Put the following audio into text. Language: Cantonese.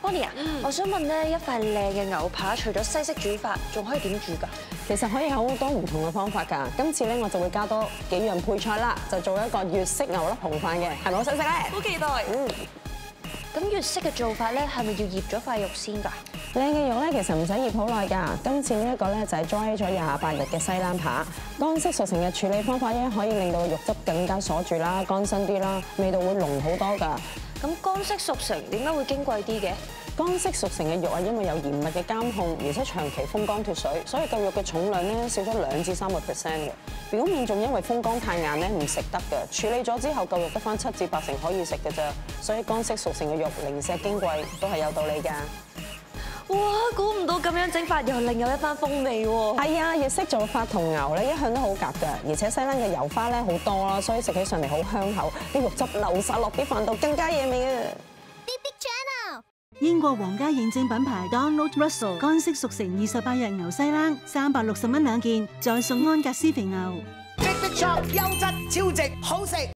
Connie 啊，我想問咧，一塊靚嘅牛扒，除咗西式煮法，仲可以點煮㗎？ 其實可以有好多唔同嘅方法㗎。今次咧我就會加多幾樣配菜啦，就做一個粵式牛粒紅飯嘅，係咪好想食咧？ 好期待！咁粵式嘅做法咧，係咪要醃咗塊肉先㗎？ 靚嘅肉咧，其實唔使醃好耐㗎。今次呢一個咧就係 dry 咗28日嘅西冷扒，乾式熟成嘅處理方法咧，可以令到肉汁更加鎖住啦，乾身啲啦，味道會濃好多㗎。 咁乾式熟成點解會矜貴啲嘅？ 乾式熟成嘅肉啊，因為有嚴密嘅監控，而且長期風乾脫水，所以嚿肉嘅重量咧少咗2至3%嘅。表面仲因為風乾太硬咧唔食得嘅，處理咗之後嚿肉得返7至8成可以食嘅啫。所以乾式熟成嘅肉零舍矜貴都係有道理㗎。 哇！估唔到咁樣整法又另有一番風味喎。 係啊，粵式做法同牛咧一向都好夾㗎，而且西冷嘅油花咧好多啦，所以食起上嚟好香口，啲肉汁流晒落啲飯度更加惹味啊！ 英國皇家認證品牌 Donald Russell 乾式熟成28日牛西冷，360蚊2件，再送安格斯肥牛。 Big Big Chop 優質超值好食。